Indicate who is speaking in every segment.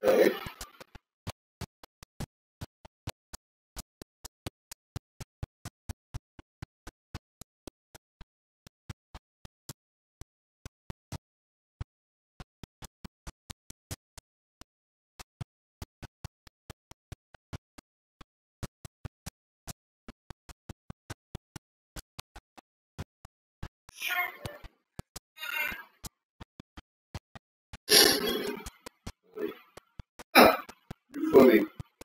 Speaker 1: Okay. You funny.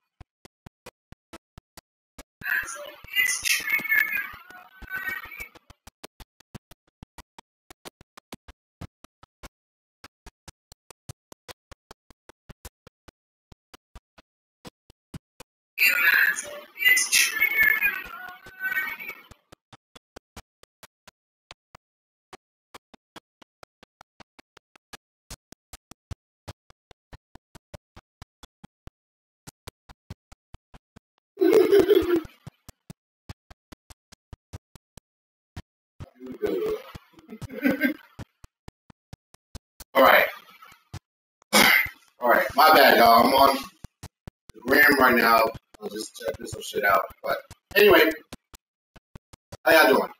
Speaker 1: All right. All right. My bad, y'all. I'm on the gram right now. I'll just checking some shit out. But anyway, how y'all doing?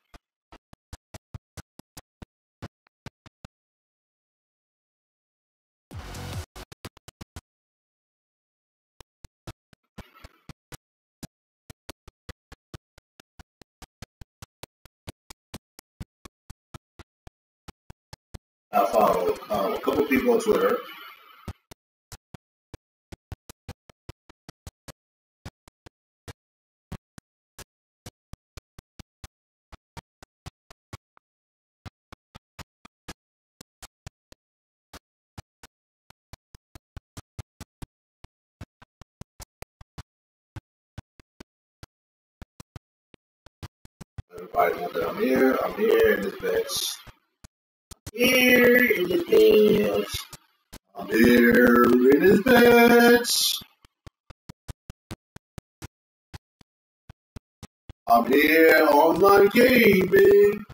Speaker 1: I follow a couple people on Twitter. Everybody knows that I'm here. I'm here in this bitch. Here in this bitch. I'm here in this bitch. I'm here on my gaming.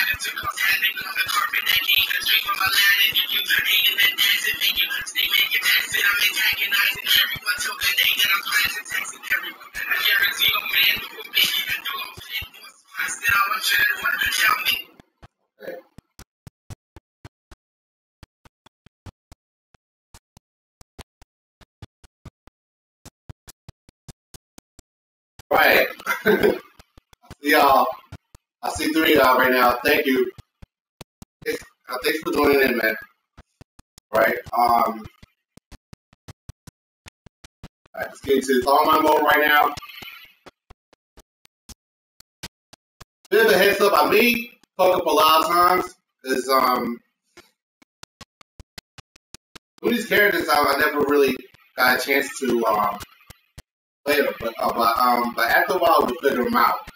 Speaker 1: Right. Y'all, I see three of y'all right now. Thank you. Thanks for joining in, man. Right. Right, let's get into online mode right now. Bit of a heads up on me. Fuck up a lot of times because with these characters I never really got a chance to play them, but after a while we figure them out.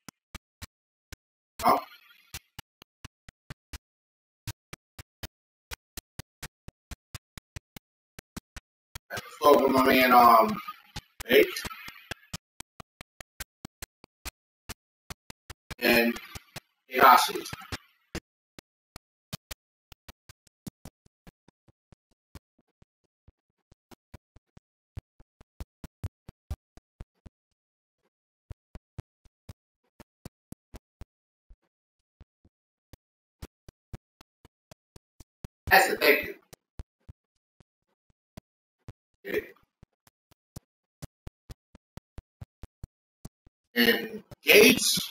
Speaker 1: Let's go with my man Bake and Higashi. That's it, thank you. Okay. And Gates,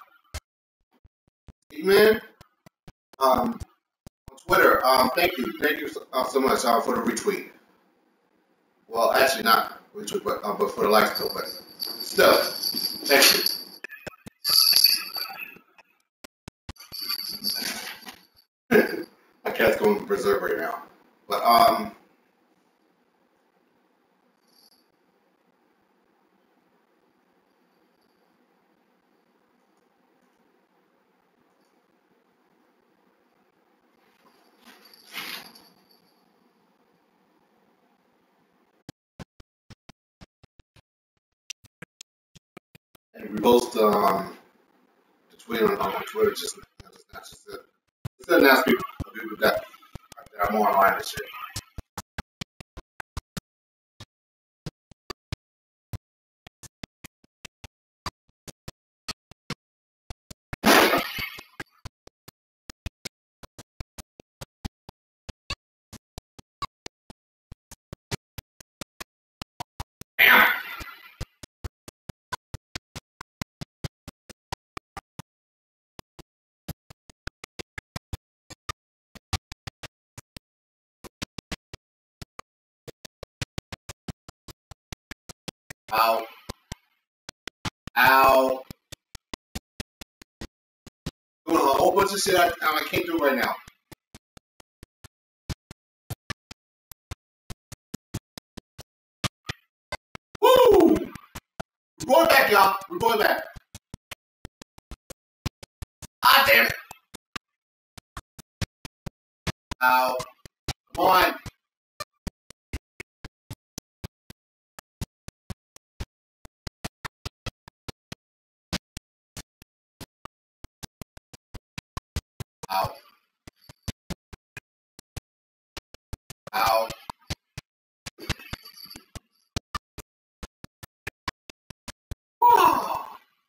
Speaker 1: man, on Twitter, thank you so much for the retweet. Well, actually not retweet, but for the like still, but still, thank you. My cat's going berserk right now, but and we post the tweet on Twitter just to announce people that I'm more online and shit. Damn. Ow. Ow. Doing a whole bunch of shit I can't do right now. Woo! We're going back, y'all. We're going back. Ah, damn it. Ow. Come on. Ow. Ow. Oh.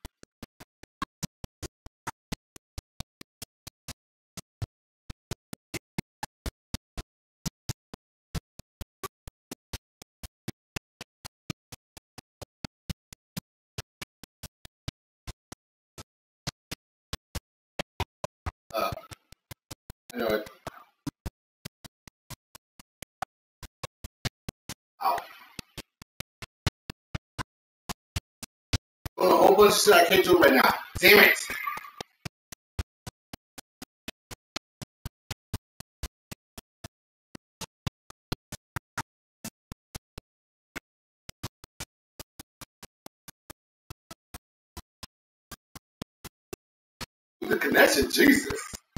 Speaker 1: Anyway. Ow. Doing a whole bunch of shit I can't do right now. Damn it. The connection, Jesus.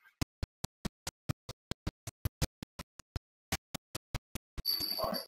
Speaker 1: All right.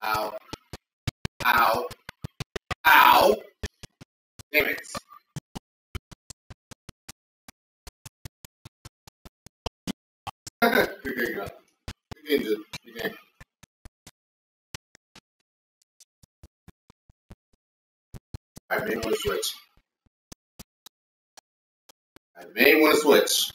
Speaker 1: Ow. Ow. Ow. Damn it. There you go. You can do it. You can. I may want to switch. I may want to switch.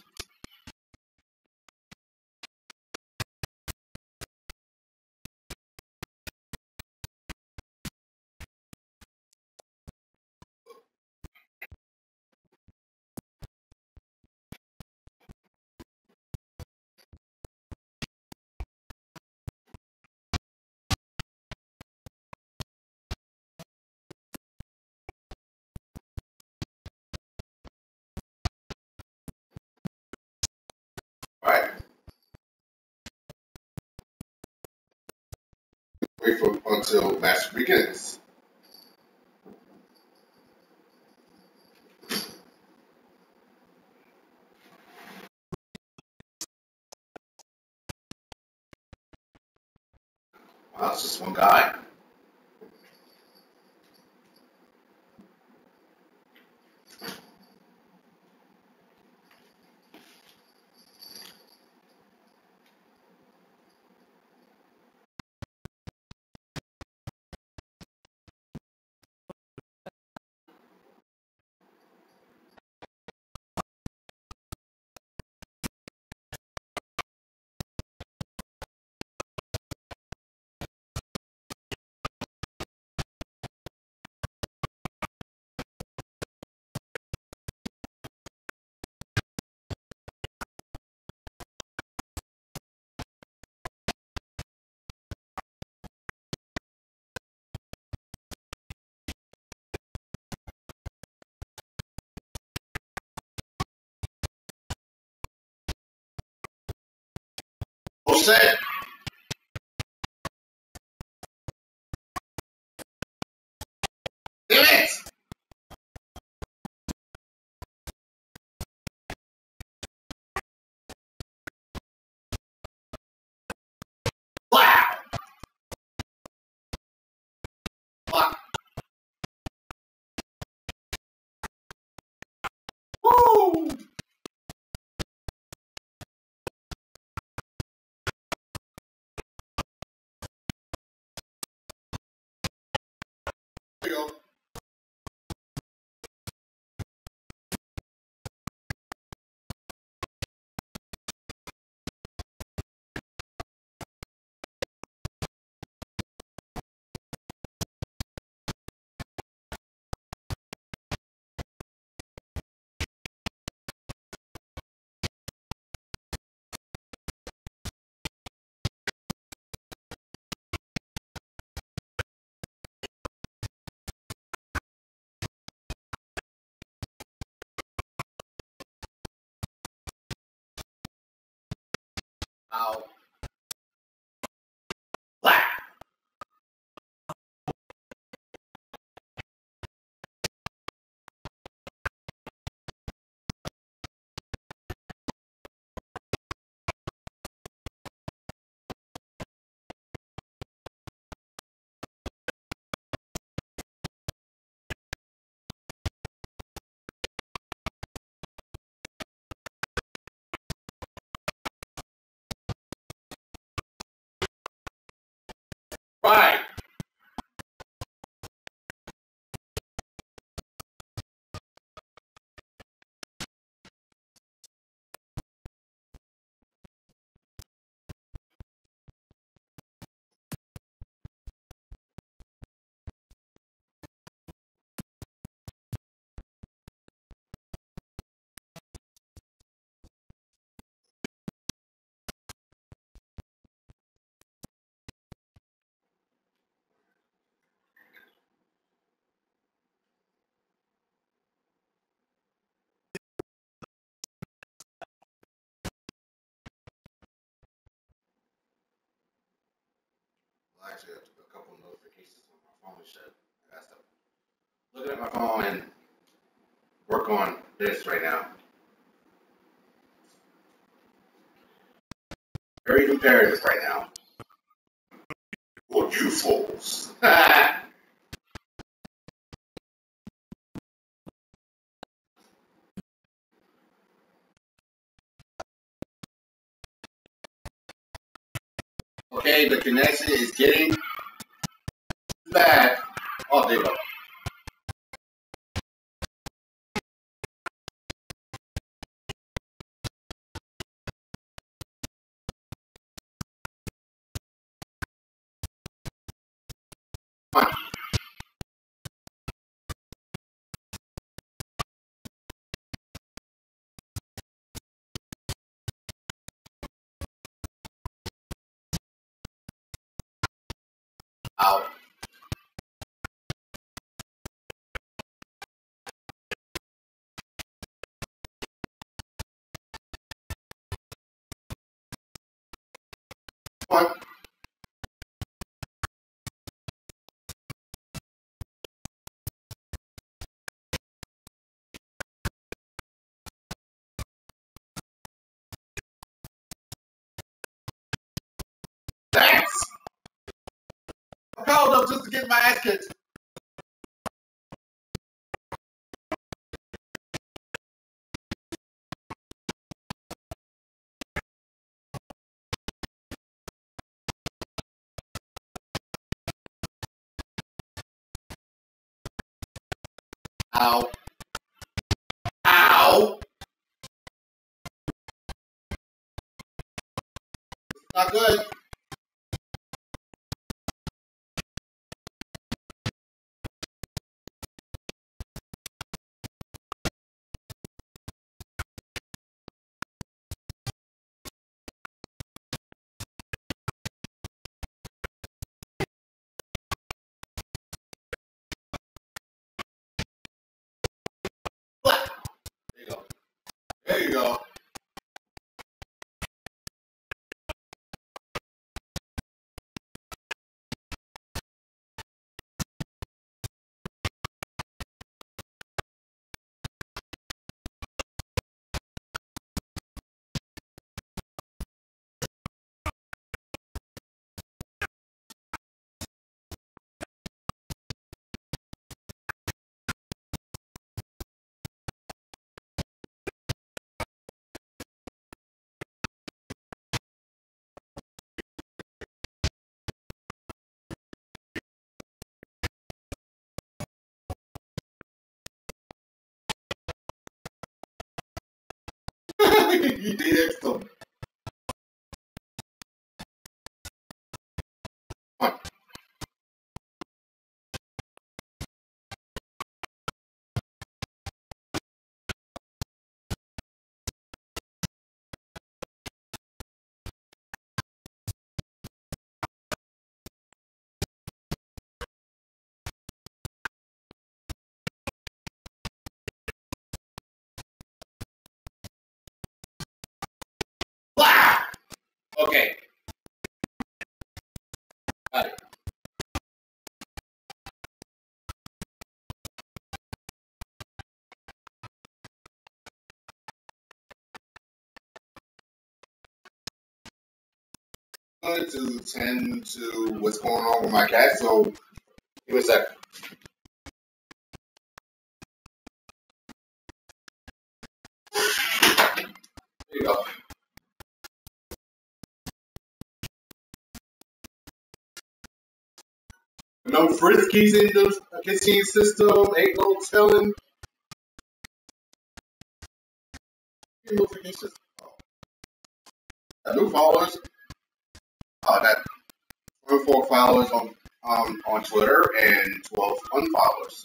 Speaker 1: Alright. Wait for until match begins. Wow, it's just one guy. All set. Damn it! Wow! Wow! Woo! There you go. Ow. Wow! Right. Well, actually, a couple of notifications on my phone shut. I got to looking at my phone and work on this right now. Very competitive right now. Oh, you fools. Okay, the connection is getting bad. Oh, there you go. Out. One. Thanks. I called up just to get my ass kicked. Ow. Ow. Not good. There you go. There you go. You did excellent. Wow. Okay. Got it. I'm going to tend to what's going on with my cat, so give me a second. There you go. No friskies in the kitchen system. Ain't no telling. Notifications. New followers. Got 24 followers on Twitter and 12 unfollowers.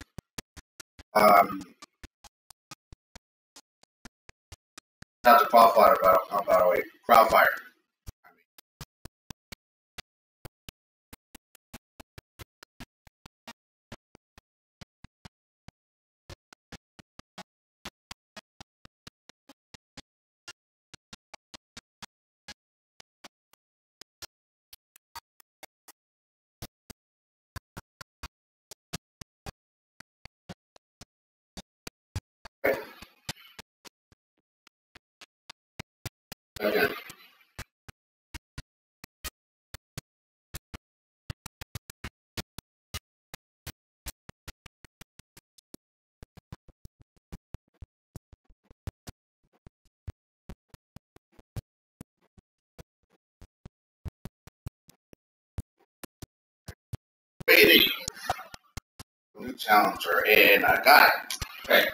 Speaker 1: Not the Crowdfire, by the way. Crowdfire. Again. challenger, and I got it. Okay.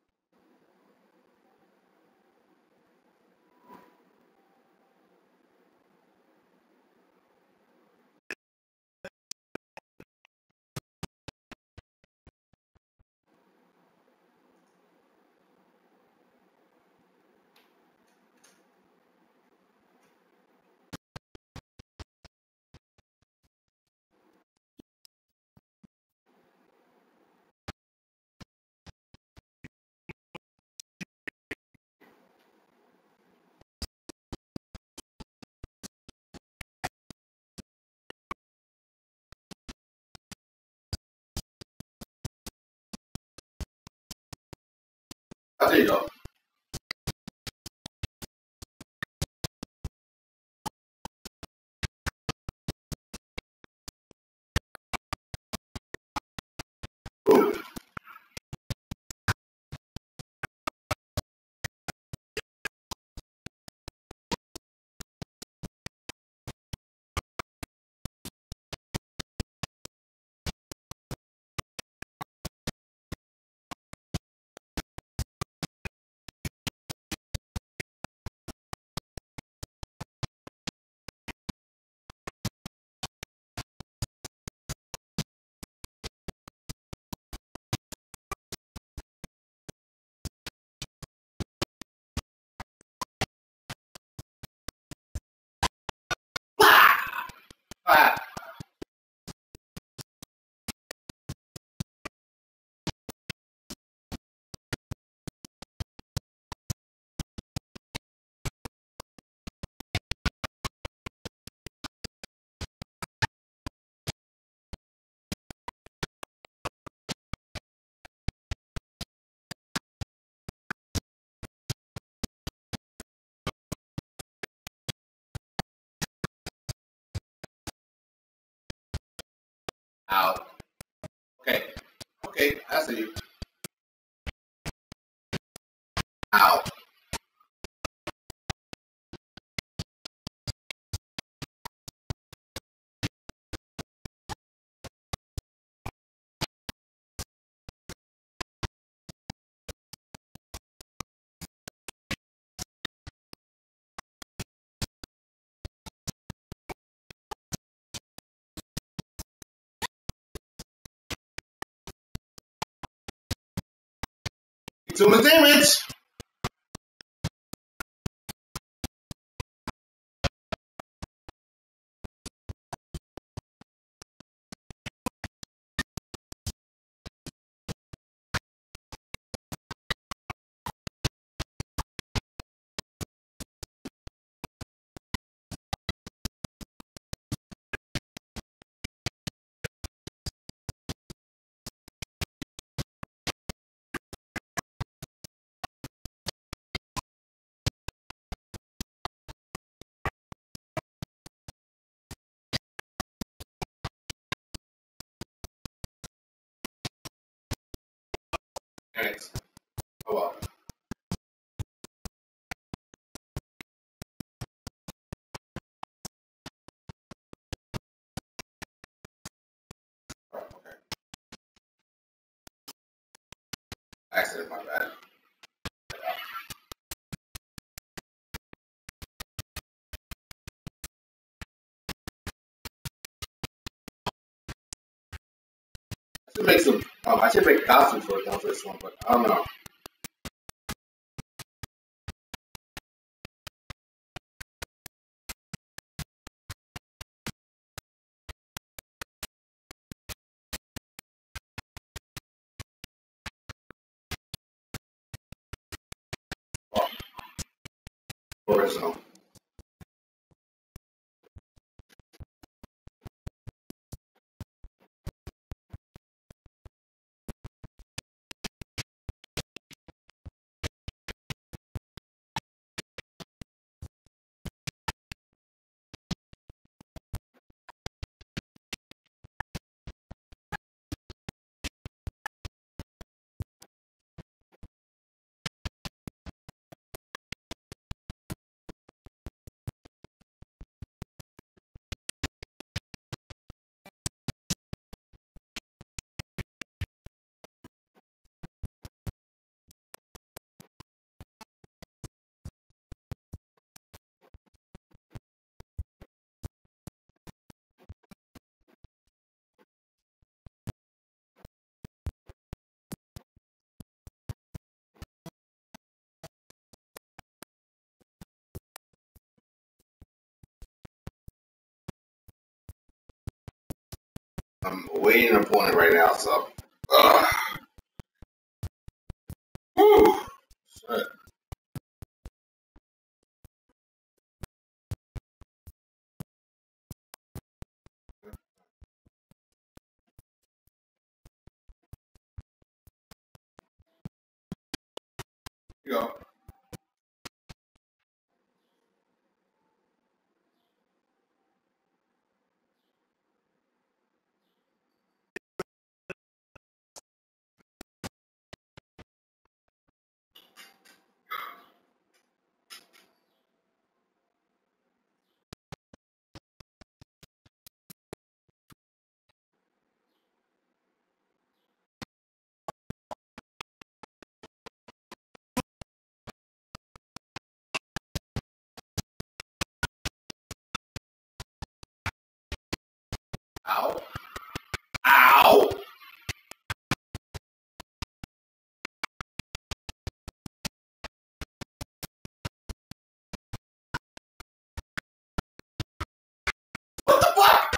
Speaker 1: There you go. Ooh. Ah. Out. Okay. Okay, I see you. Out. Too much damage. Thanks. Oh well. Okay. Accident, my bad. I should make some. I should make costumes for this one, but I don't know. Original. I'm awaiting an appointment right now, so. Uh, whew, shit. You go. Ow. Ow! What the fuck?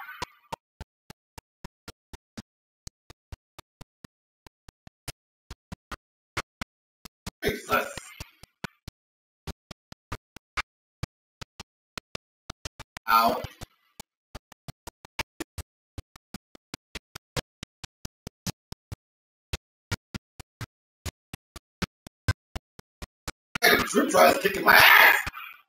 Speaker 1: Jesus. Ow. Hey, the drip dry is kicking my ass!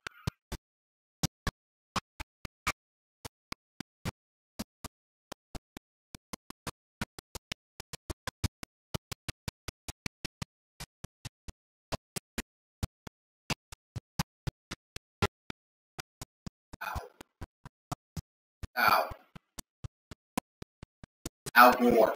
Speaker 1: Ow. Ow. Ow more.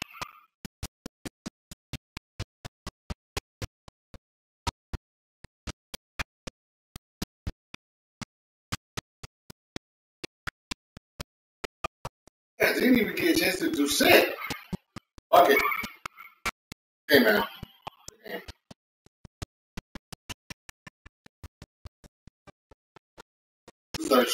Speaker 1: Yeah, they didn't even get a chance to do shit. Okay. Hey, man. Hey. Search.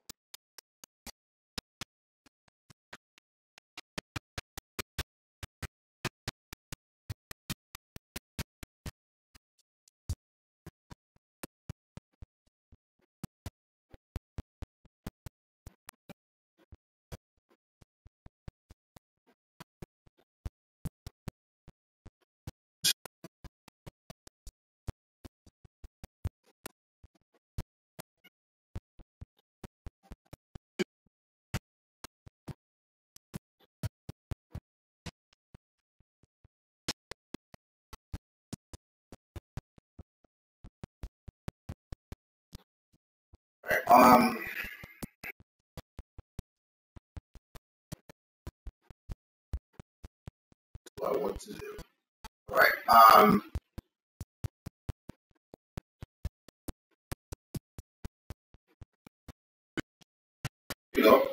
Speaker 1: Right, what I want to do. All right. You know.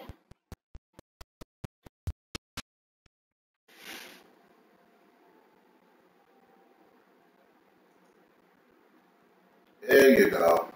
Speaker 1: There you go.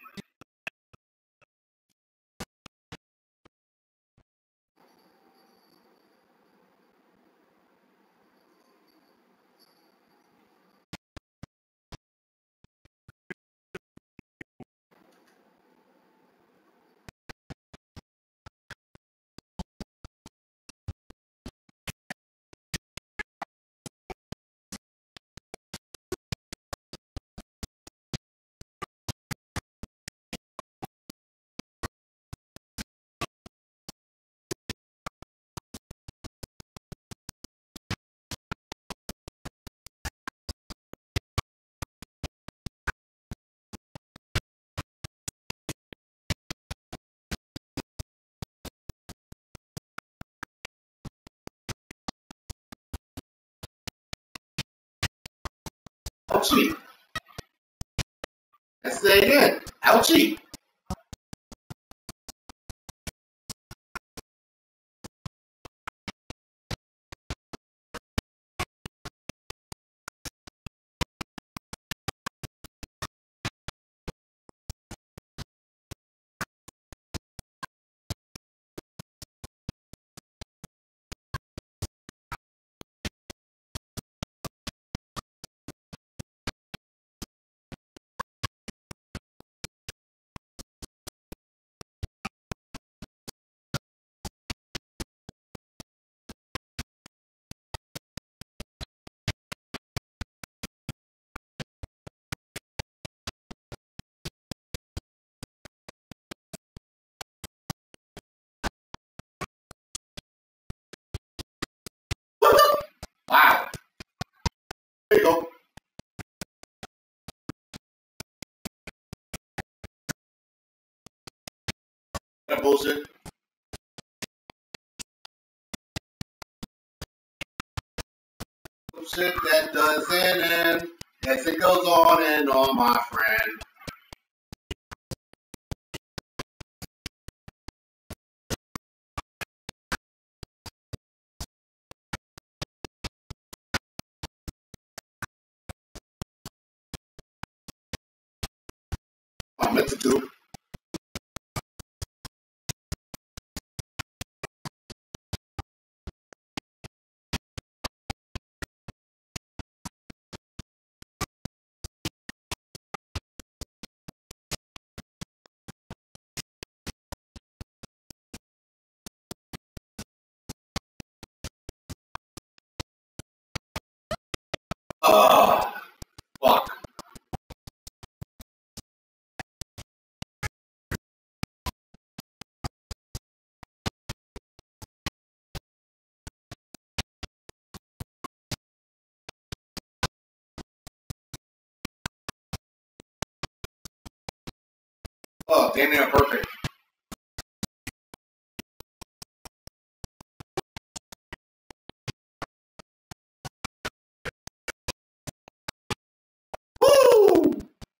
Speaker 1: Ouchie. Let's say it again. Ouchie. There you go. That bullshit. Shit that doesn't end. Yes, it goes on and on, my friend. I meant to do. Oh, fuck. Oh, damn near perfect. Woo!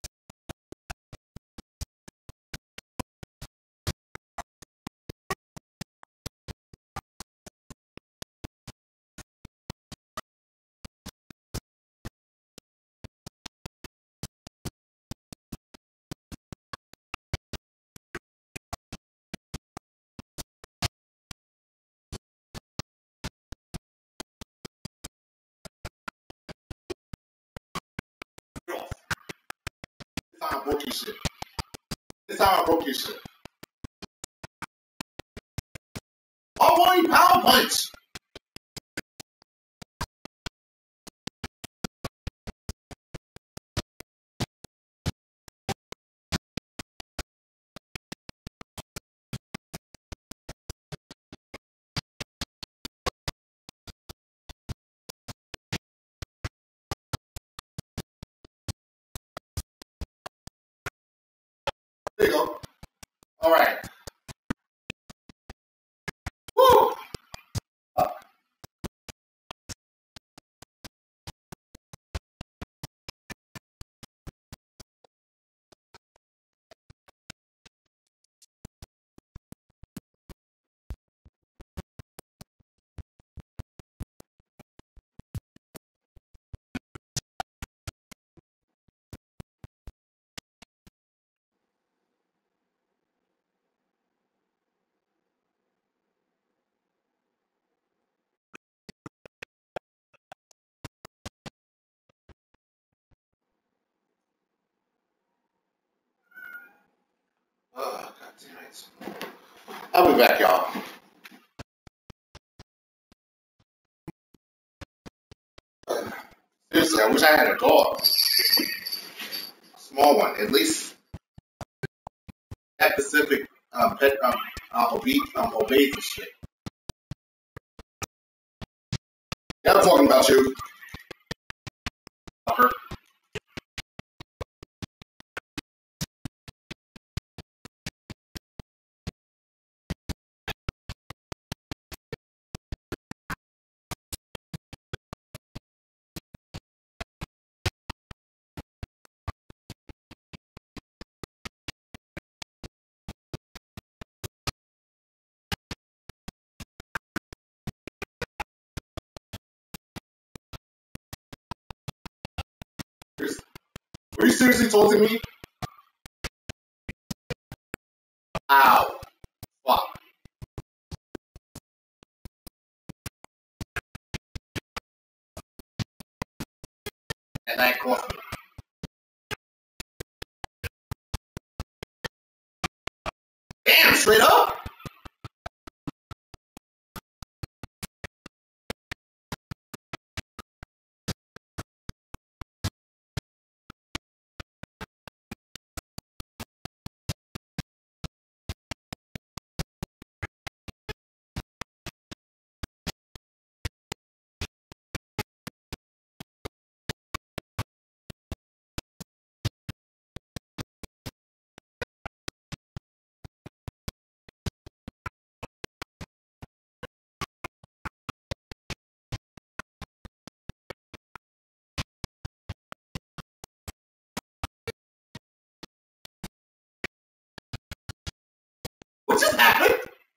Speaker 1: This time I broke your shit. This time I broke your shit. Oh boy, power punch! There you go. Alright. Woo! Oh, god damn it. I'll be back, y'all. Seriously, I wish I had a dog. A small one. At least that Pacific pet obeys and shit. Yeah, I'm talking about you. Fucker. Were you seriously taunting me? Ow. Fuck. And that cost me. Damn, straight up? just happened?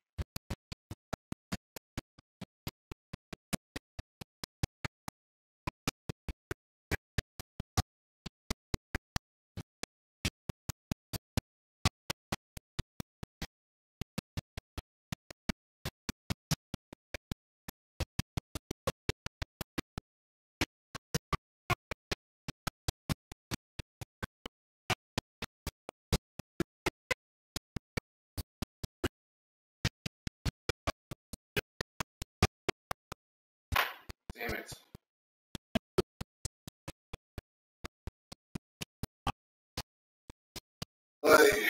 Speaker 1: Damn it. Ay.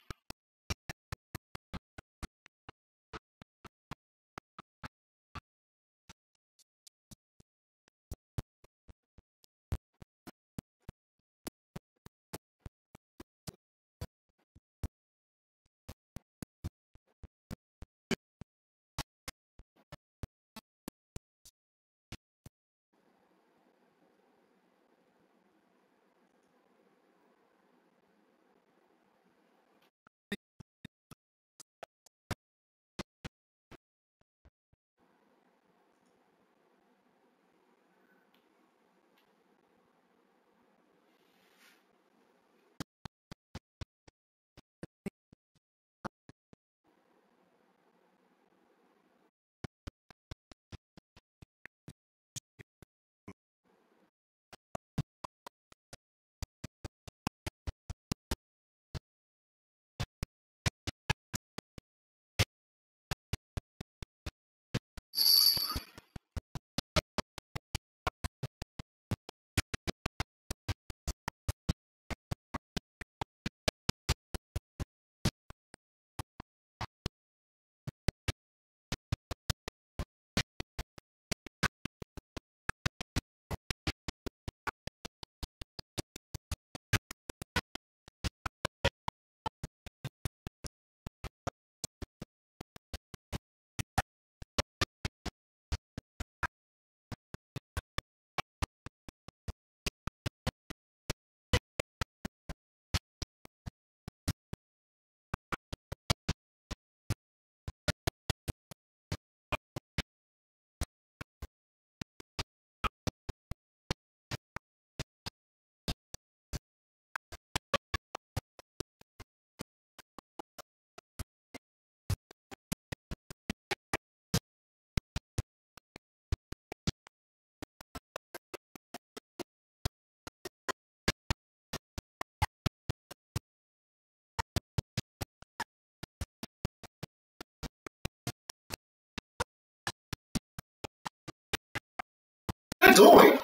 Speaker 1: What are you doing?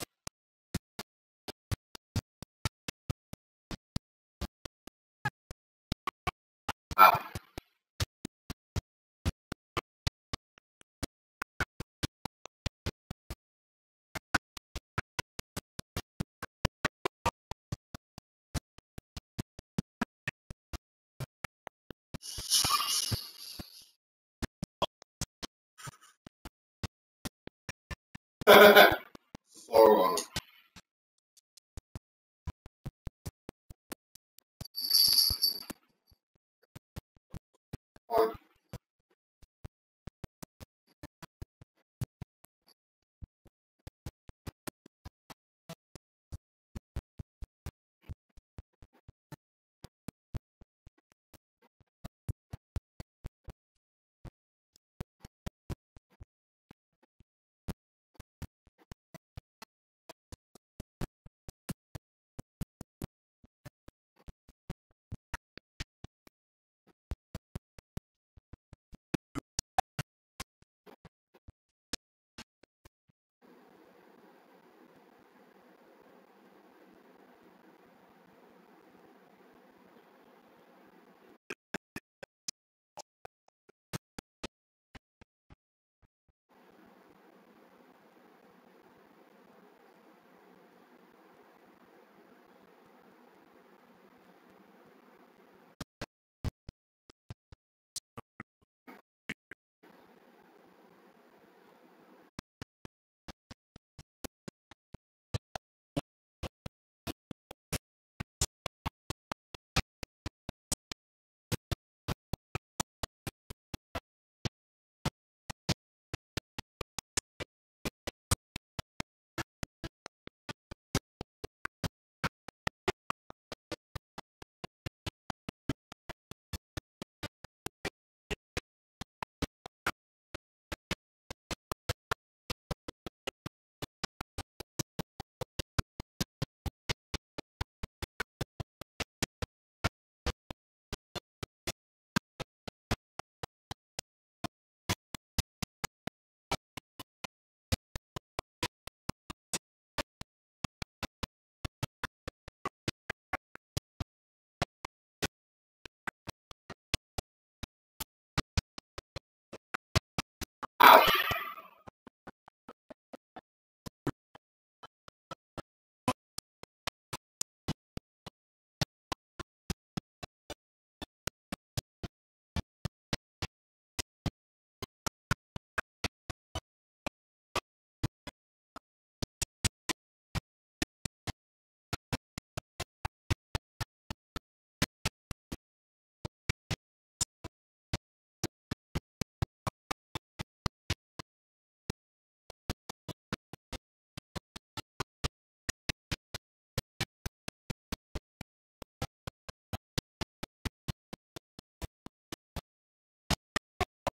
Speaker 1: Wow. Slow on.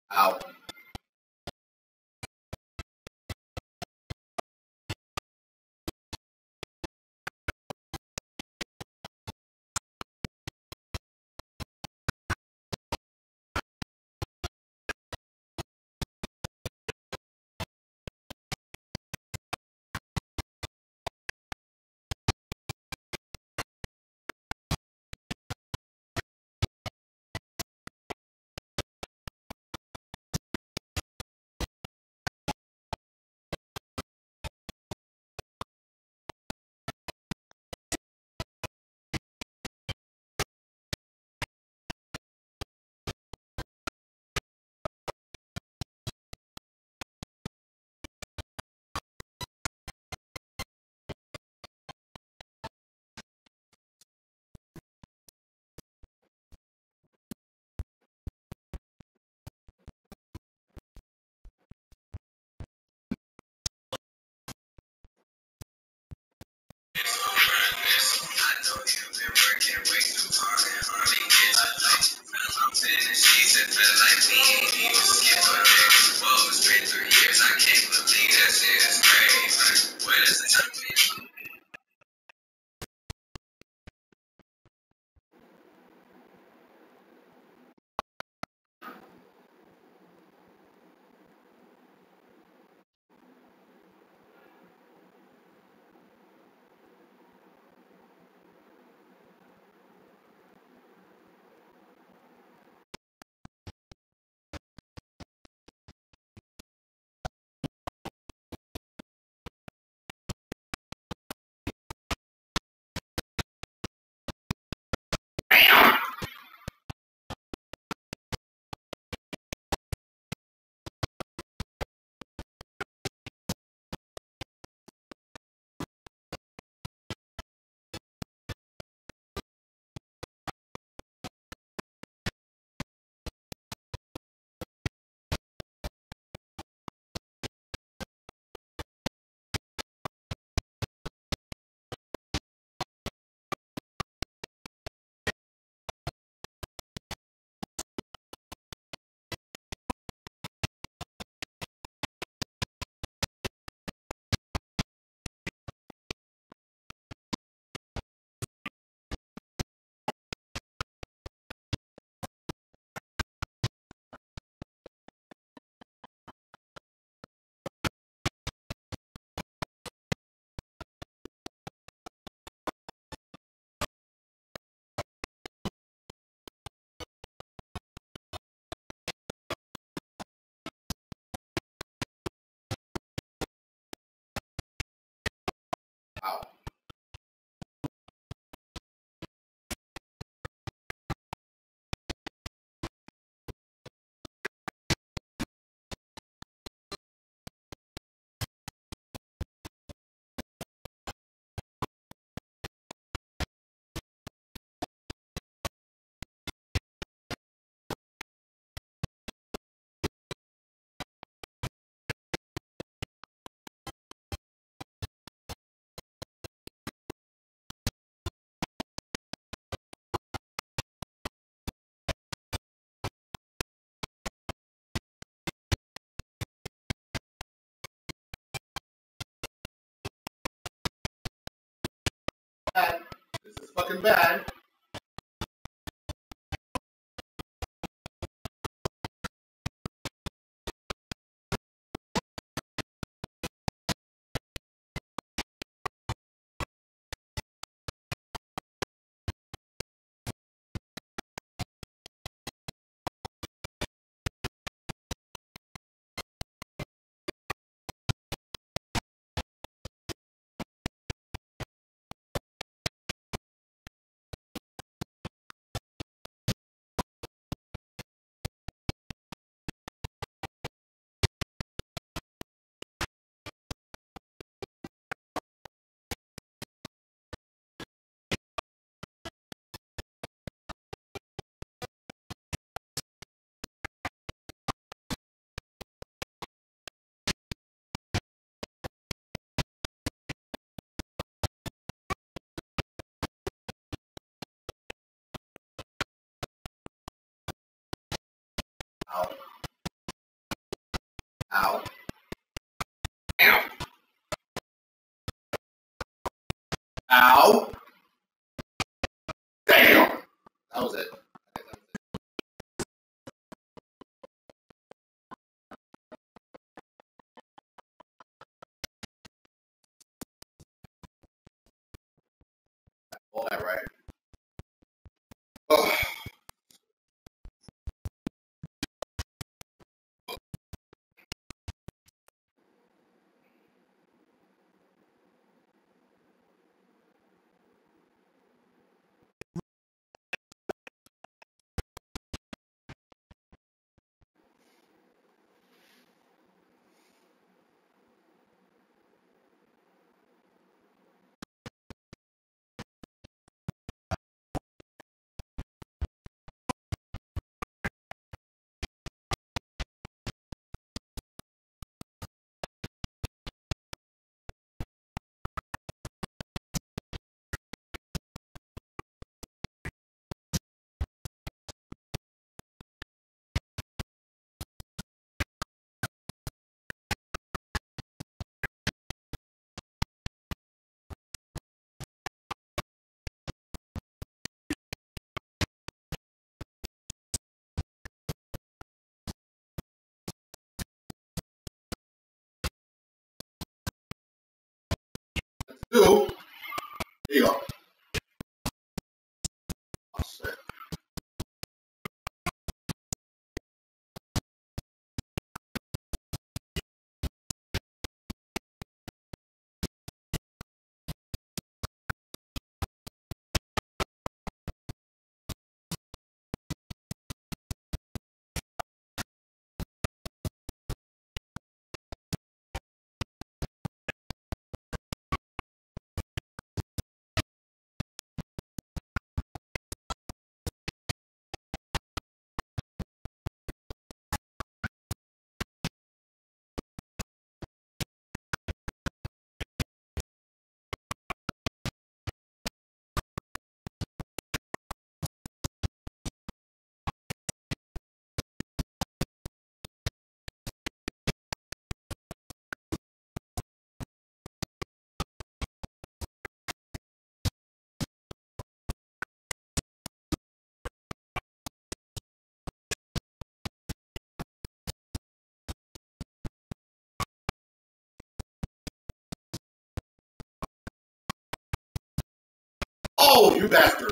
Speaker 1: Out. Out. Bad. This is fucking bad. Ow. Ow. Ow. Damn. That was it. All that right. Oh. Two. Here you go. Oh, shit. Oh, you bastard.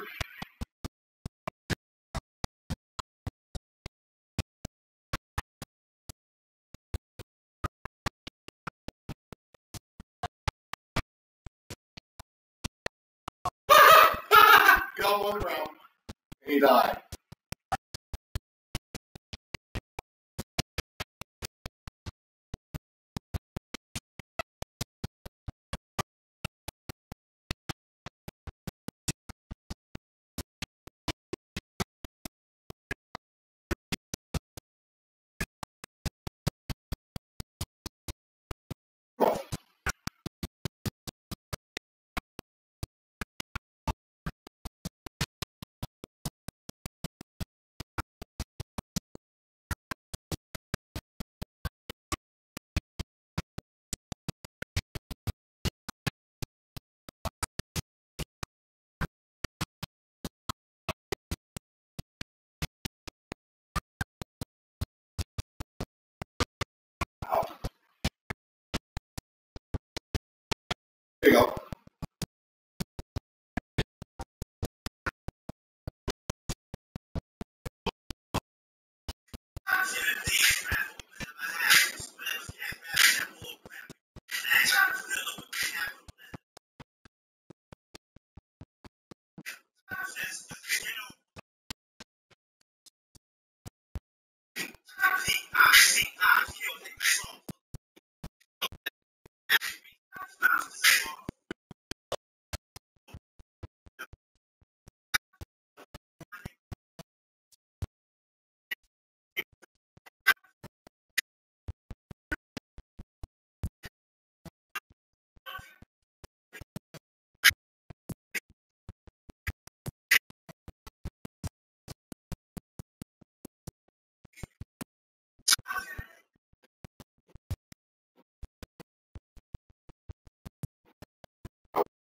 Speaker 1: Got one round. And he died. Ow. Here you go.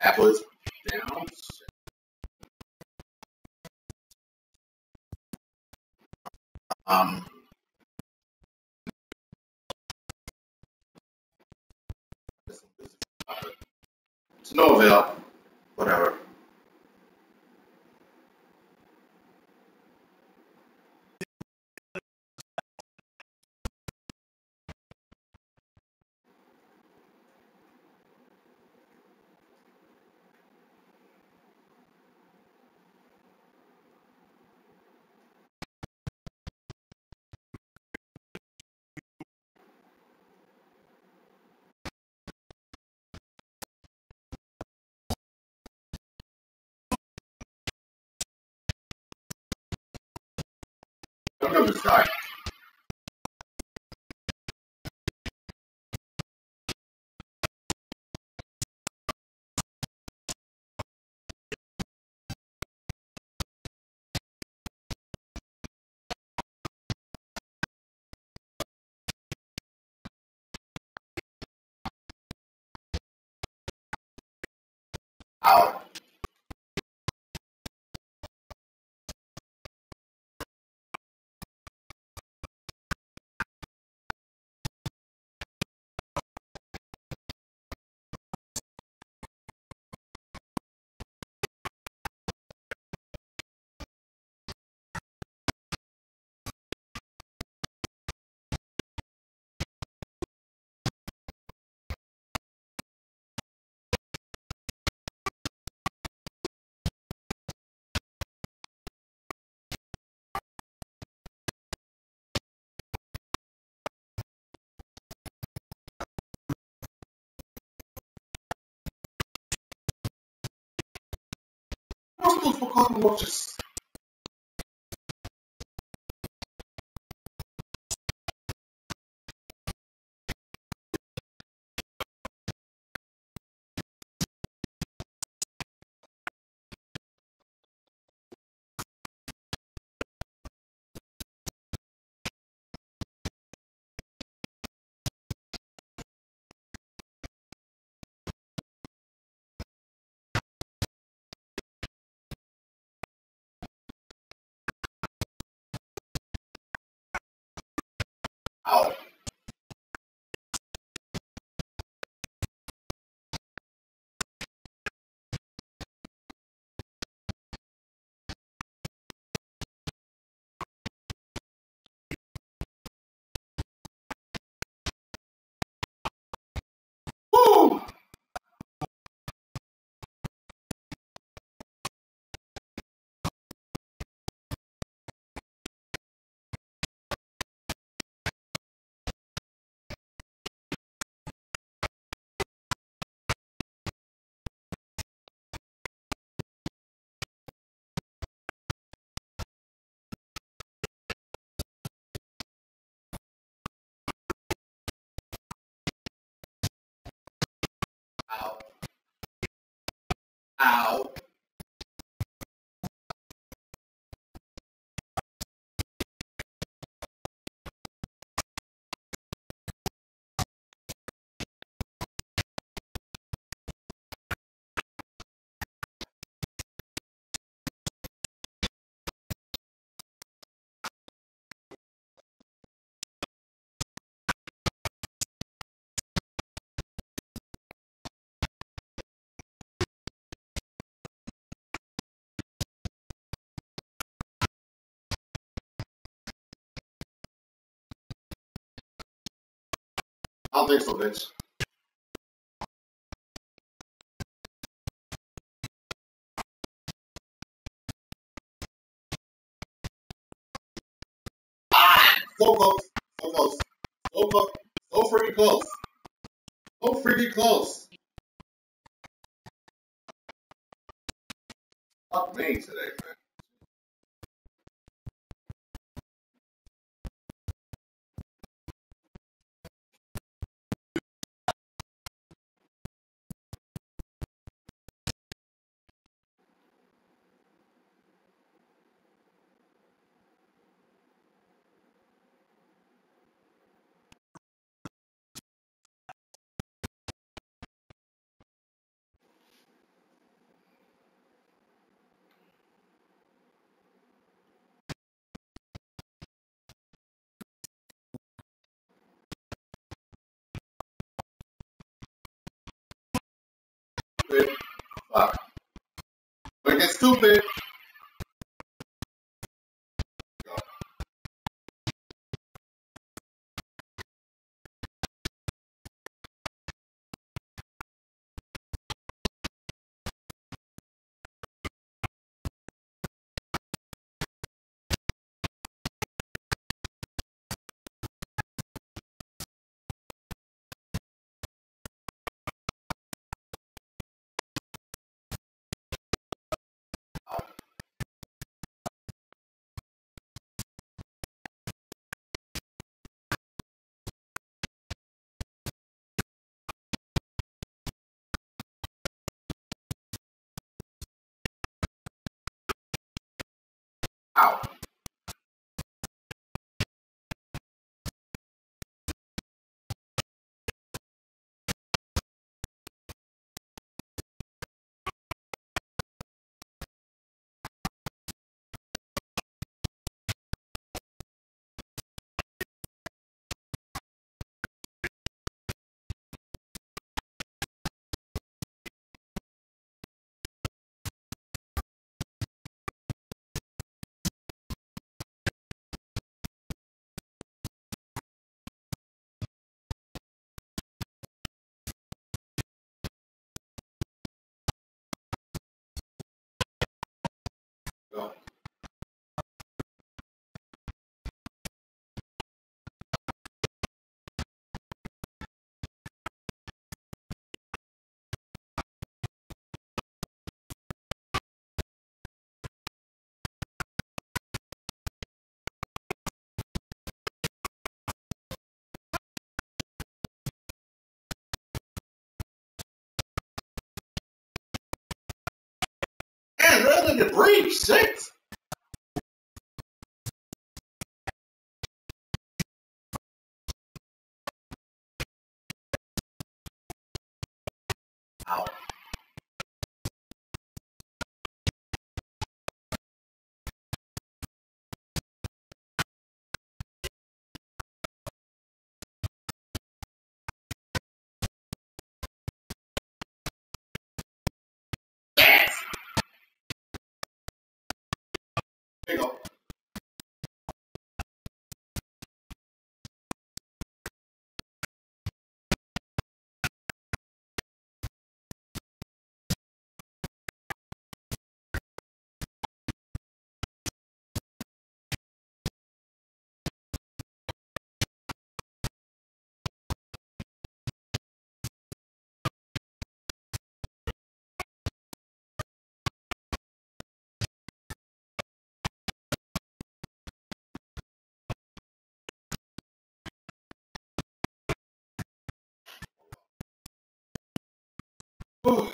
Speaker 1: Apple is down. Um, it's no avail. Whatever. Don't know this guy. Out. What's those for watches? Out. Woo! Out. Out. I don't think so, bitch. Ah! So close. So close. So close. So freaking close. So freaking close. Fuck me today, man. stupid. Fuck. When it gets stupid, go. Ow. Go. Man, rather than breathe, shit. Ow. Yes. There you go. Whew.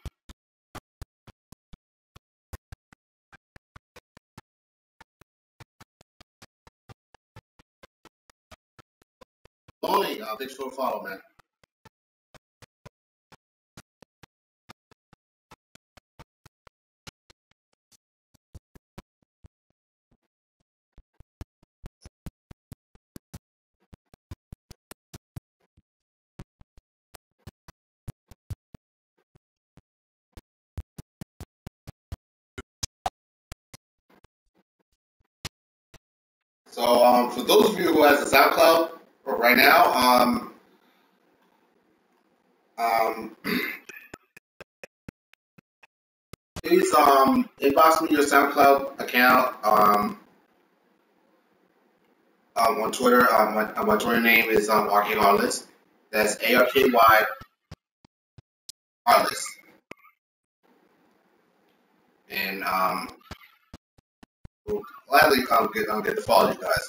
Speaker 1: Lonely, thanks for the follow, man. So, for those of you who has a SoundCloud right now, um, please inbox me your SoundCloud account on Twitter. My Twitter name is Arky Harless. That's ARKY Harless. And we'll gladly get to follow you guys.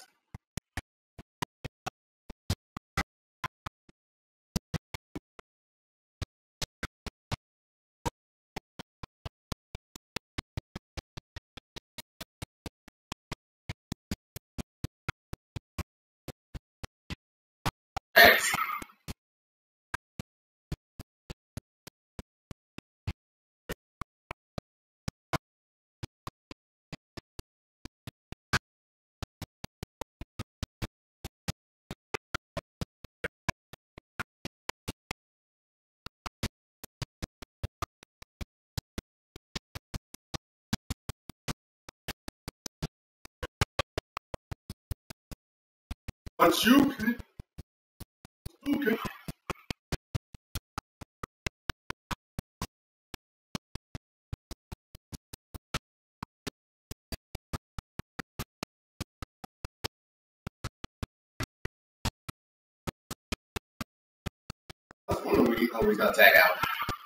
Speaker 1: Thanks. But you can. Okay. That's one of them we always got to tag out.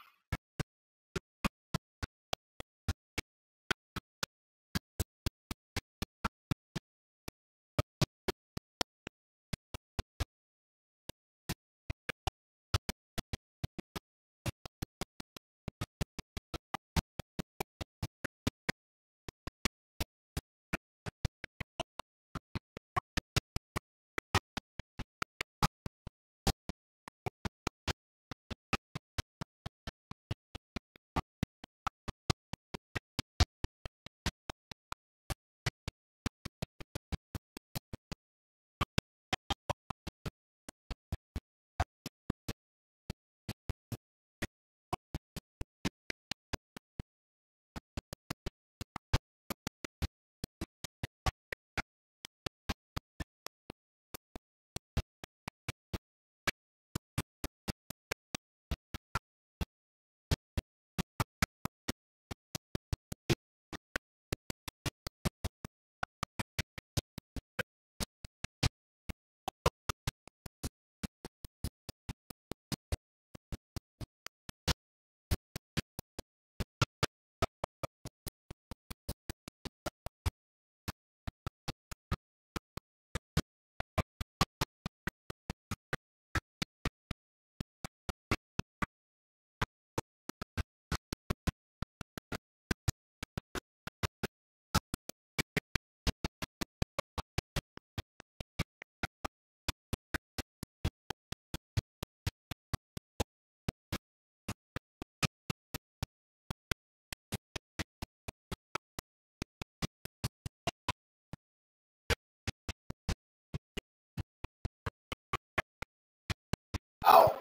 Speaker 1: Ow.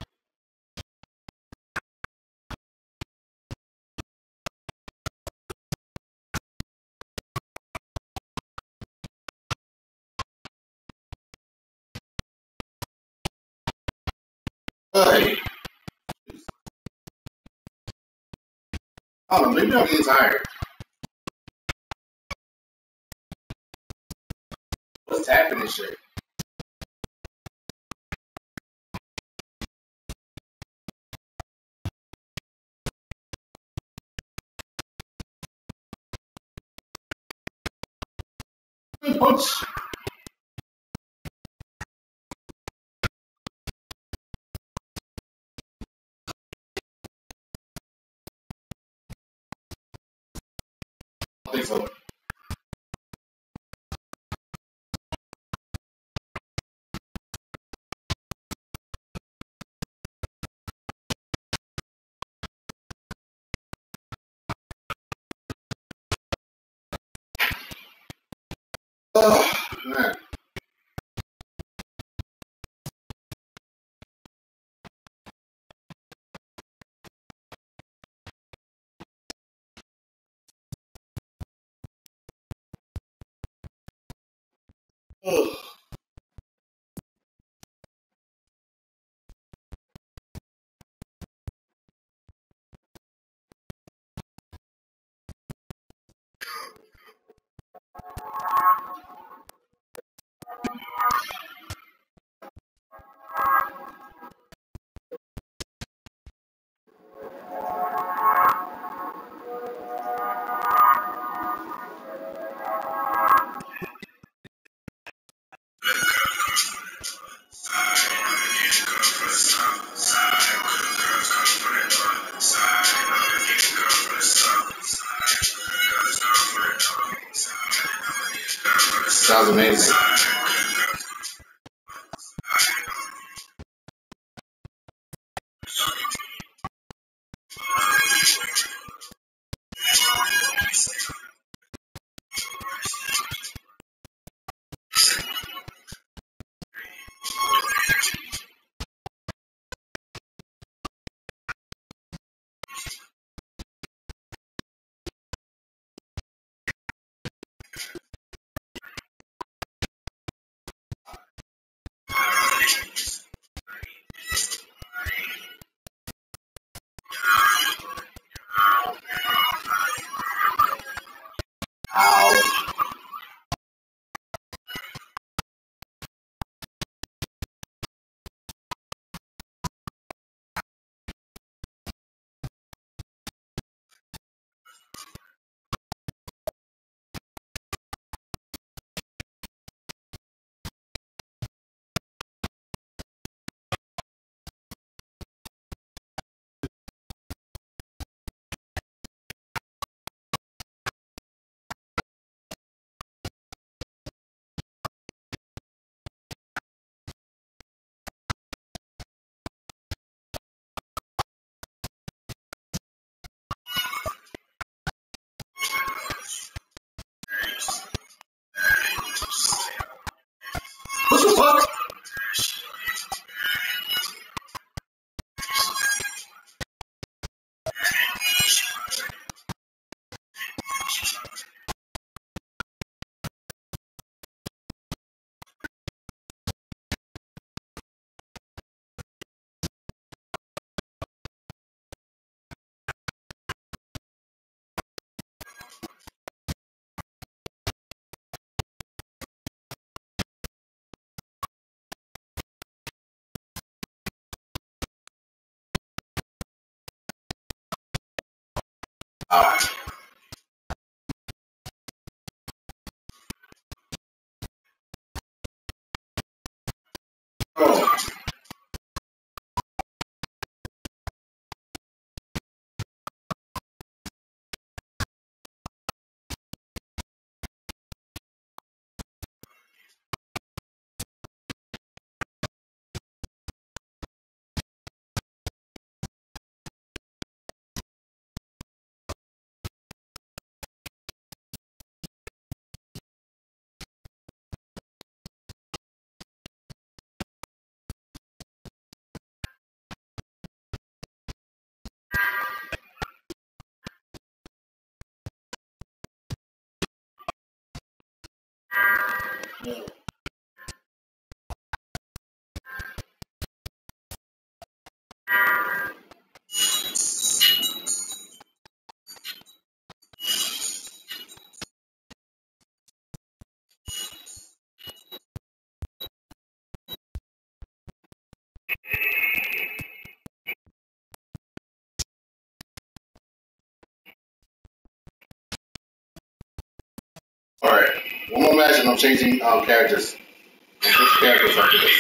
Speaker 1: Hey. I don't know, maybe I'm getting tired. What's tapping this shit? Punch. I think so. Oh, man. Ugh. Sounds amazing. Alright. Oh. Alright. One more match and I'm changing characters. I'm switching characters after this.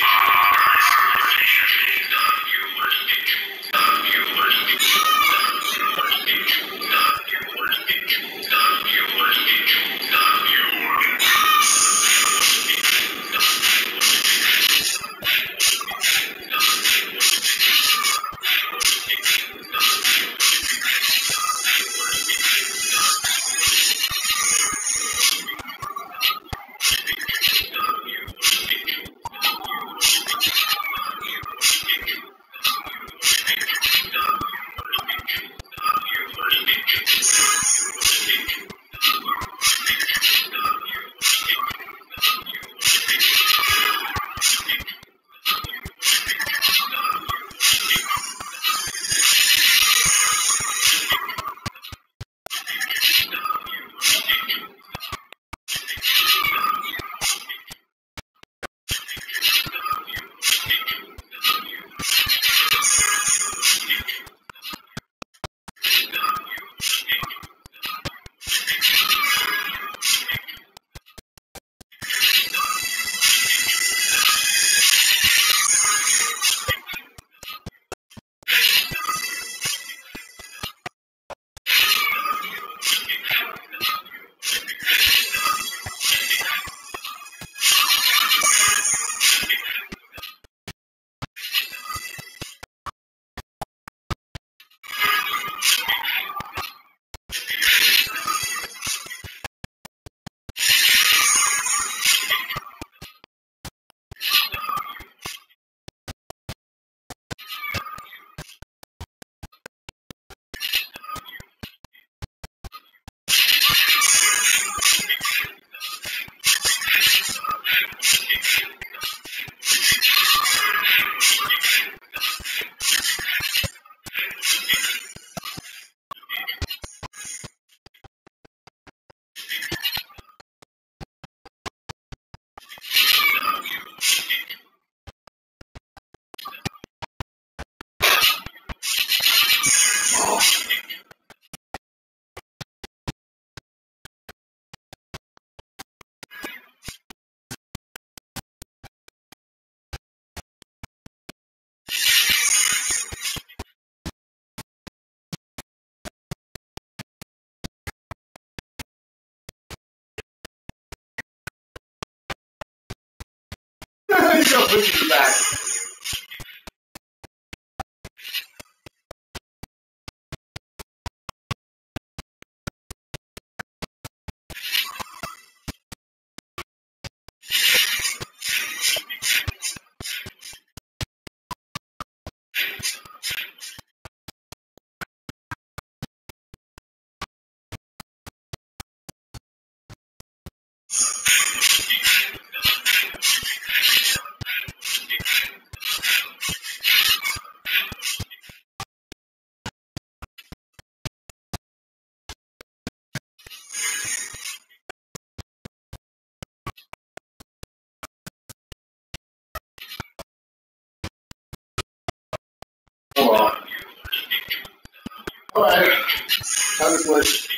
Speaker 1: Go push you back. Alright. Time to switch.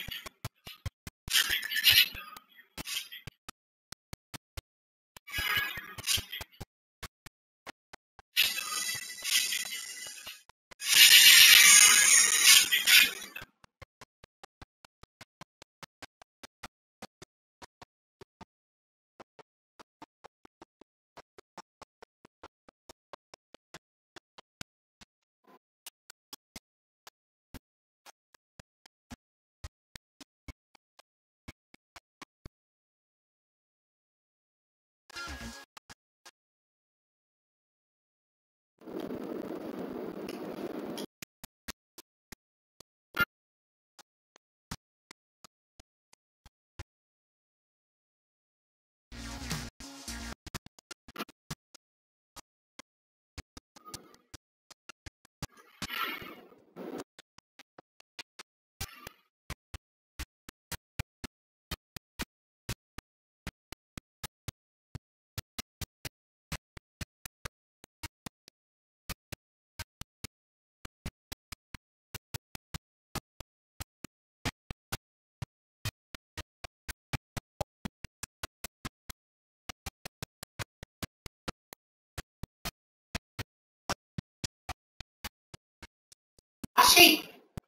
Speaker 1: Ashi!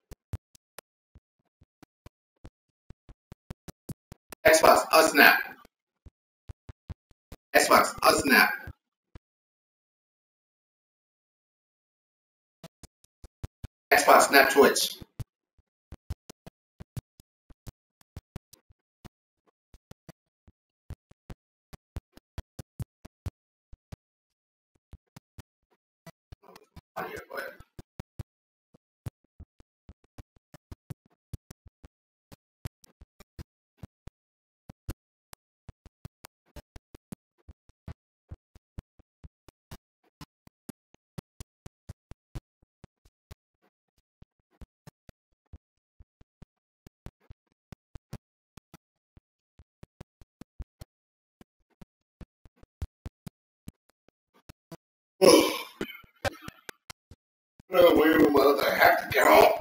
Speaker 1: Xbox, unsnap. Xbox, unsnap. Xbox, snap Twitch. On here, go ahead. No, wait a minute, I have to get home.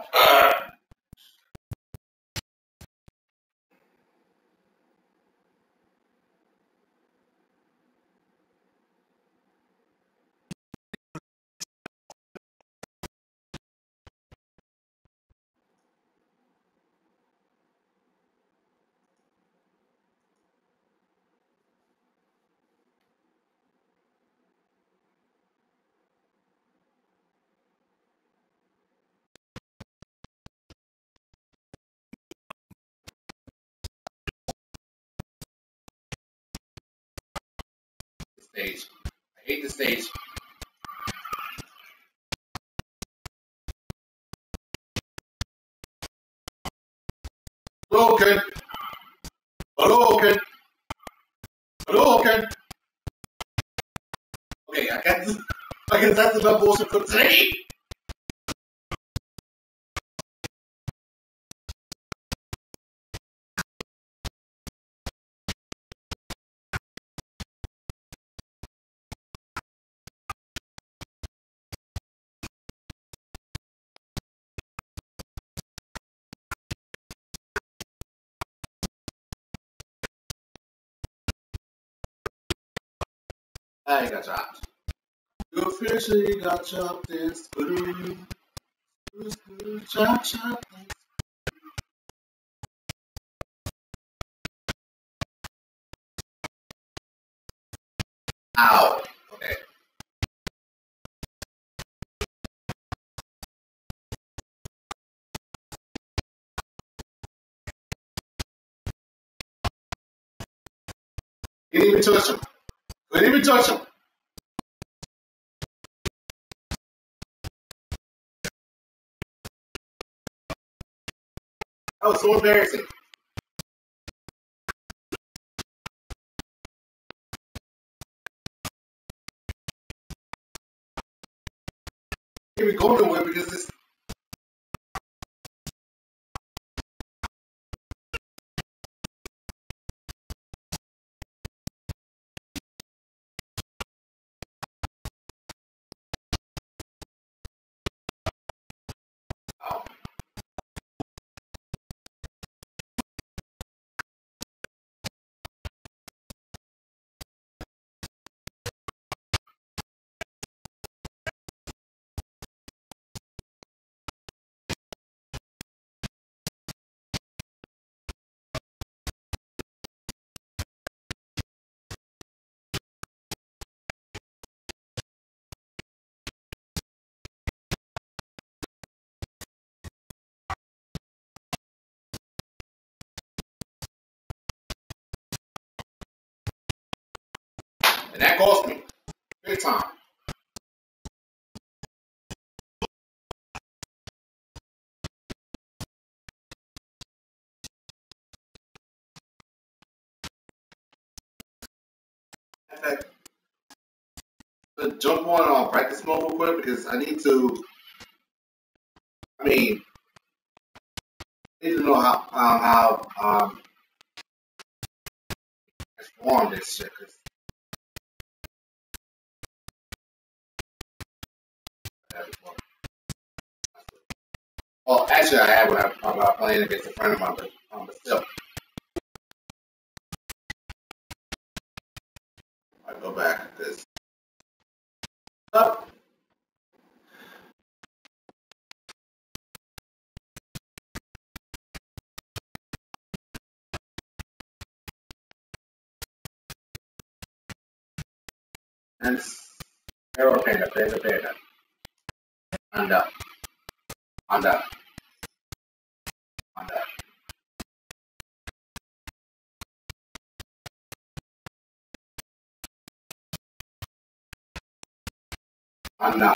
Speaker 1: Stage. I hate the stage. Hello, Ken. Hello, Ken. Hello, Ken. Okay, I guess that's enough bullshit for today. I got chopped. You officially got chopped and screwed. Chop, chop. Ow. Okay. Didn't even touch him. Couldn't even touch him. That was so embarrassing. Can't even go nowhere because this. Ow. And that cost me big time. In fact, jump on practice mode real quick because I need to. I mean, I need to know how transform this shit. Cause well, actually, I had when I was playing against a friend of mine, but still, I go back because. Oh, and Arrow Panda, Panda, Anda, Anda, Anda, Anda.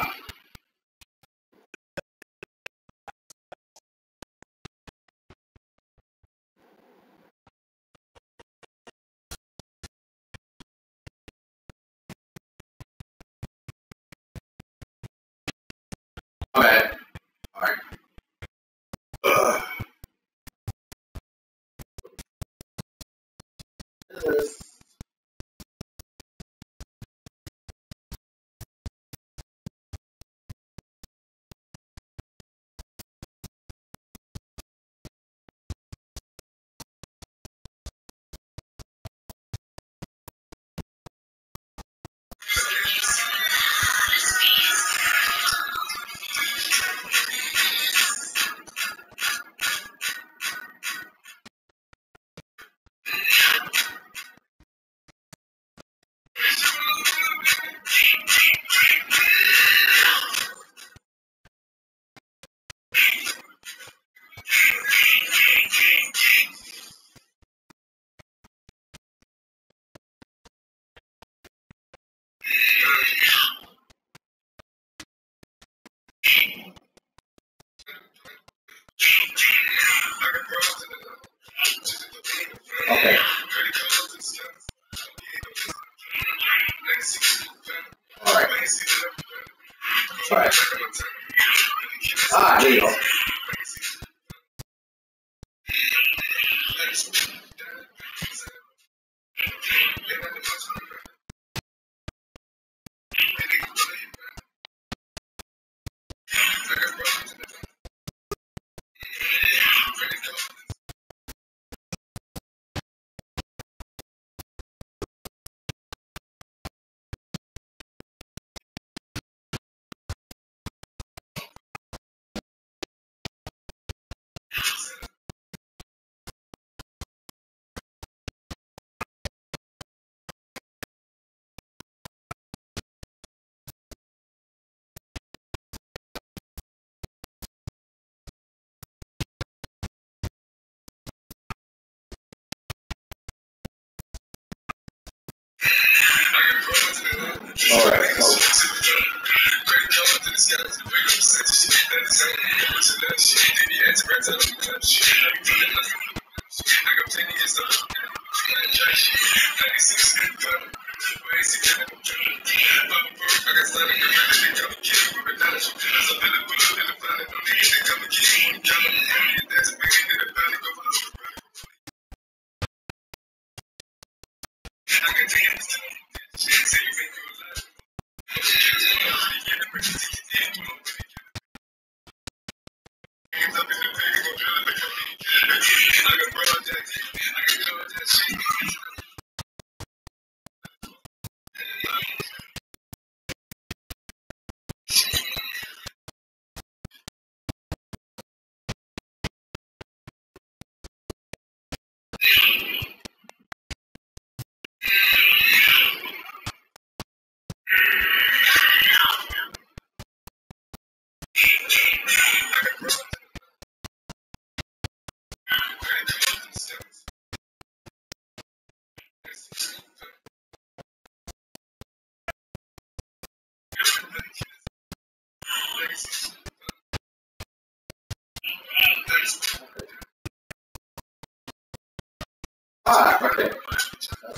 Speaker 1: Okay, all right. Ugh. Okay. All right. All right. Ah, here you go. All right.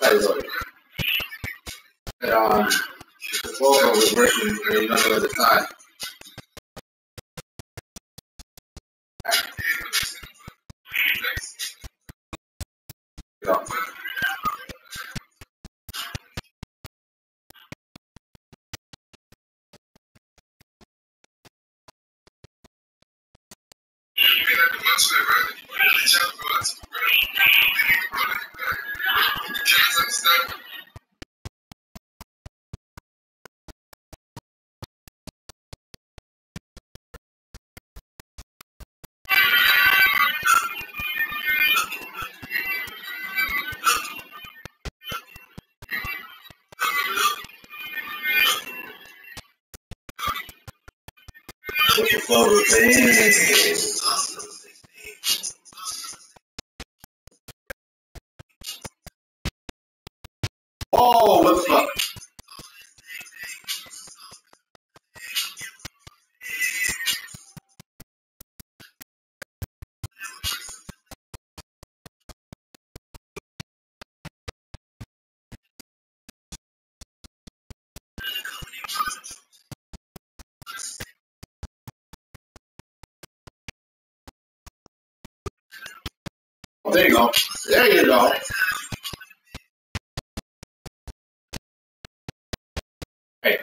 Speaker 1: side loaded. And the photo was working and you know the other side. Yeah. What's your photo, man? Oh, what the fuck? Oh, there you go. There you go. Hey.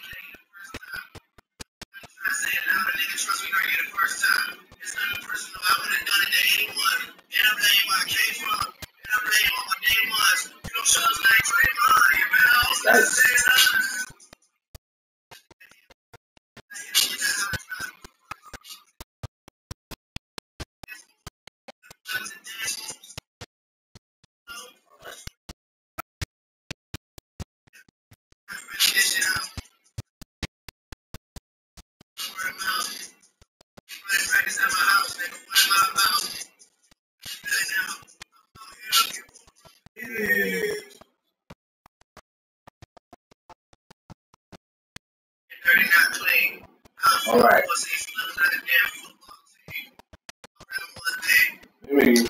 Speaker 1: Nice. All right. I mean,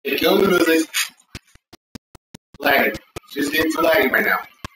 Speaker 1: It's killing the music. Lagging. It's just getting too lagging right now.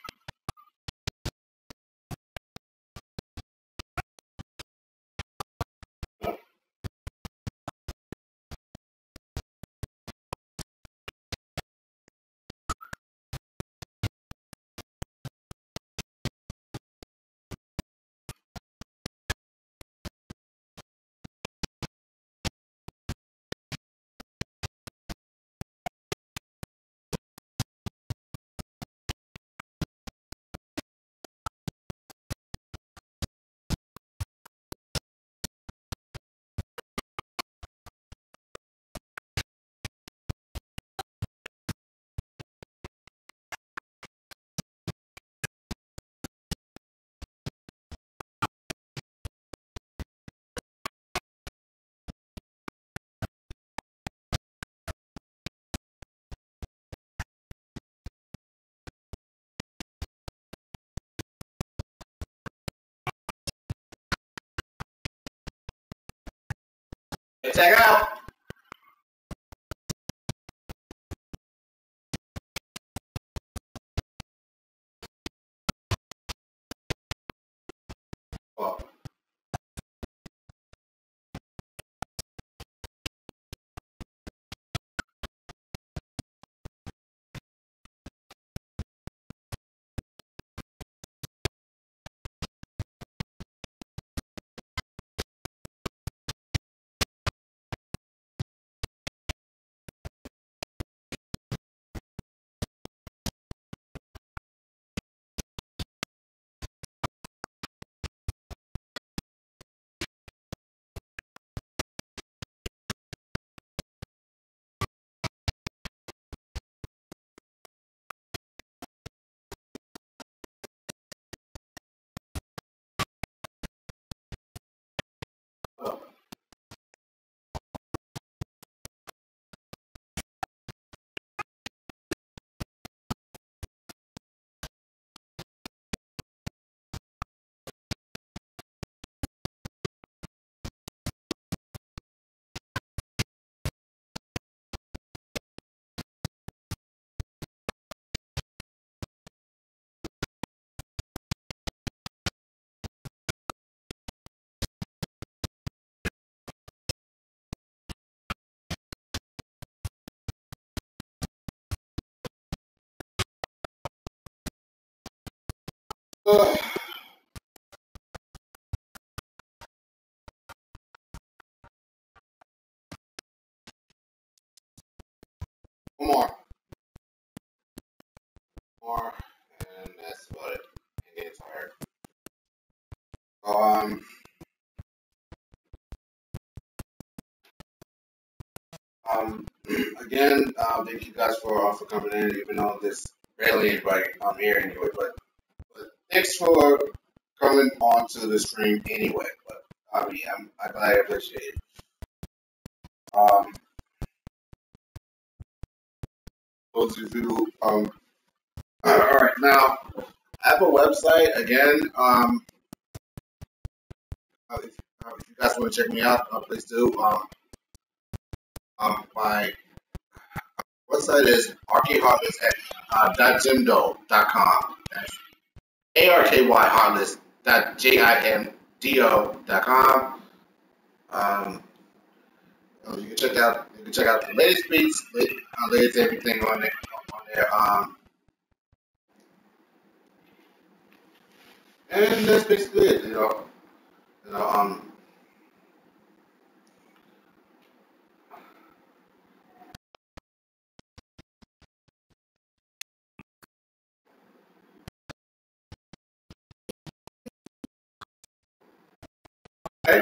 Speaker 1: Hey, check it out. Oh. Oh. Oh. One more, and that's about it. I'm getting tired. Um, um, again, thank you guys for coming in, even though there's barely anybody here anyway. But thanks for coming on to the stream anyway. But I mean, I'm glad I appreciate it. Um, those of you, all right, now I have a website again. If you guys want to check me out, please do. My website is arkyheartless at .jimdo.com. That's ARKYheartless.JIMDO.com. Um, you can check out the latest beats, latest everything on there. And that's basically it. You know. Okay.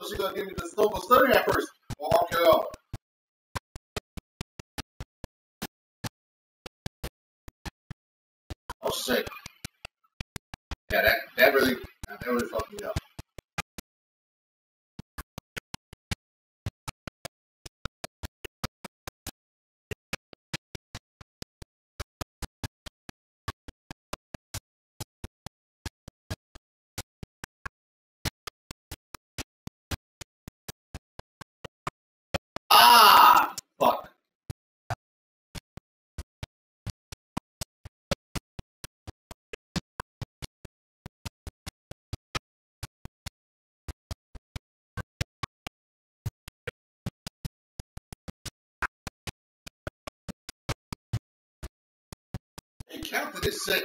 Speaker 1: So she's gonna give me the scope of study at first. Or RKO. Oh shit. Yeah, that really fucked me up. Ah, fuck. He counted his shit.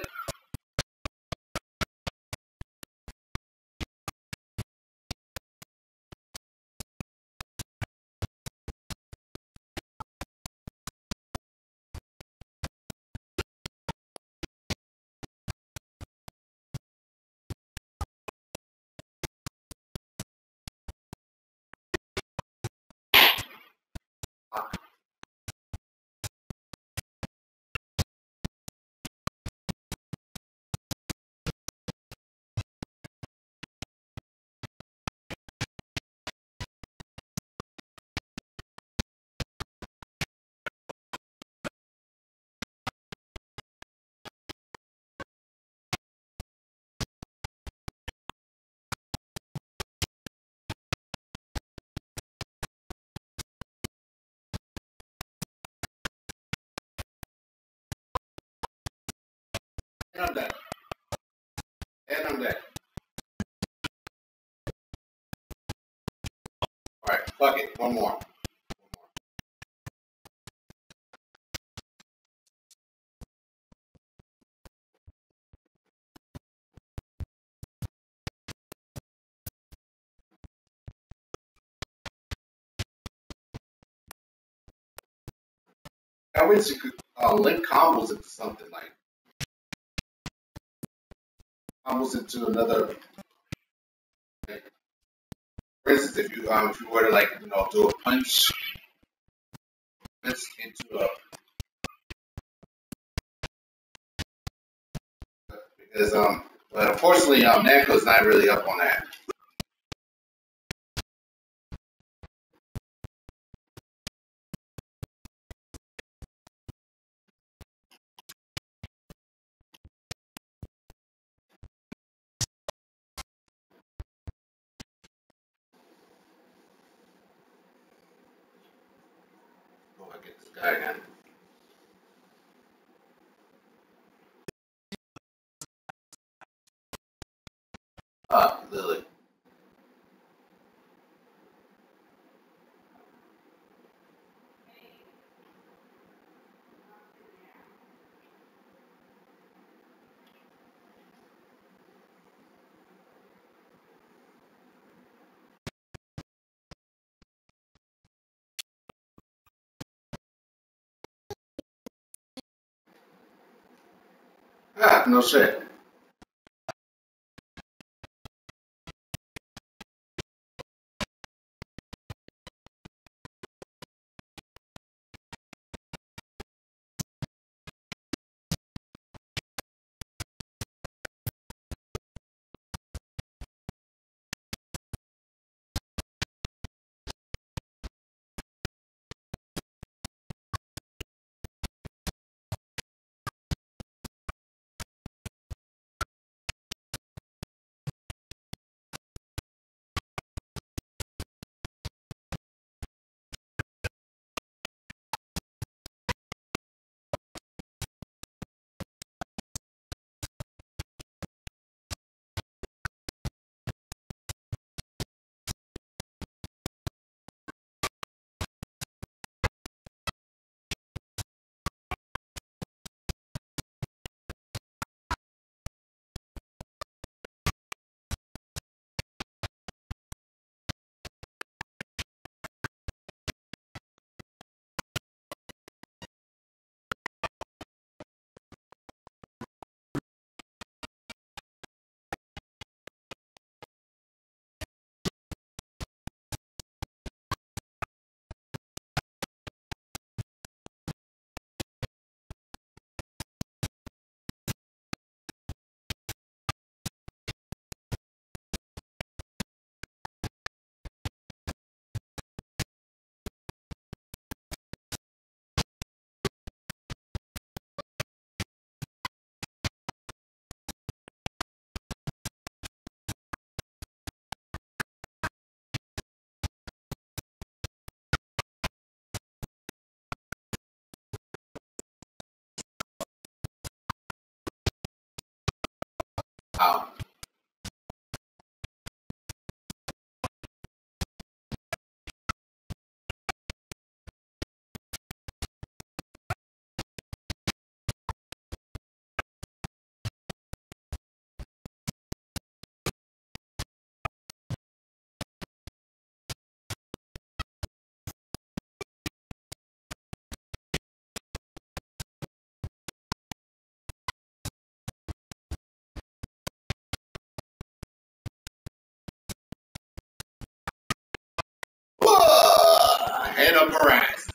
Speaker 1: And I'm dead. And I'm dead. Alright, fuck it. One more. I wish you could link combos into something like combos into another. Like, for instance, if you were to like do a punch into a because but unfortunately Namco's not really up on that. Oh, I get this guy again. Lily. Ah, no shit. hand up her ass.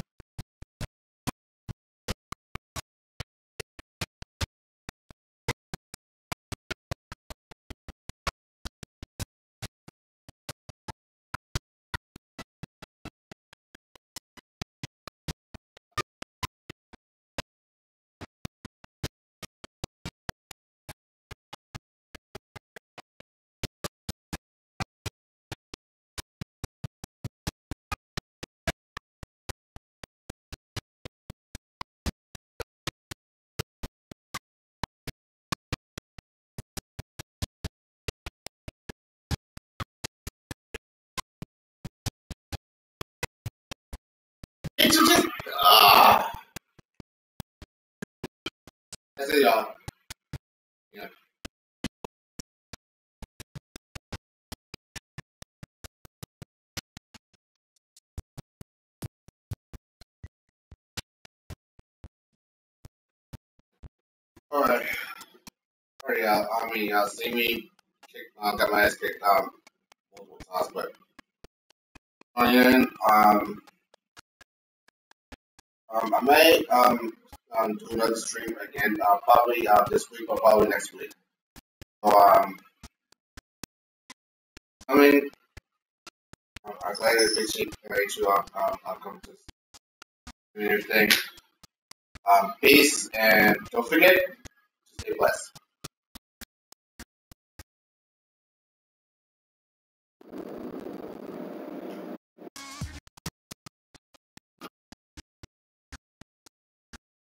Speaker 1: It's just, that's it, y'all. Yeah. Alright. Alright, y'all. I mean, y'all see me got my ass kicked multiple times, but again, I may do another stream again, probably this week or probably next week. So I mean, I'm glad that you come to do your thing. Peace, and don't forget to stay blessed.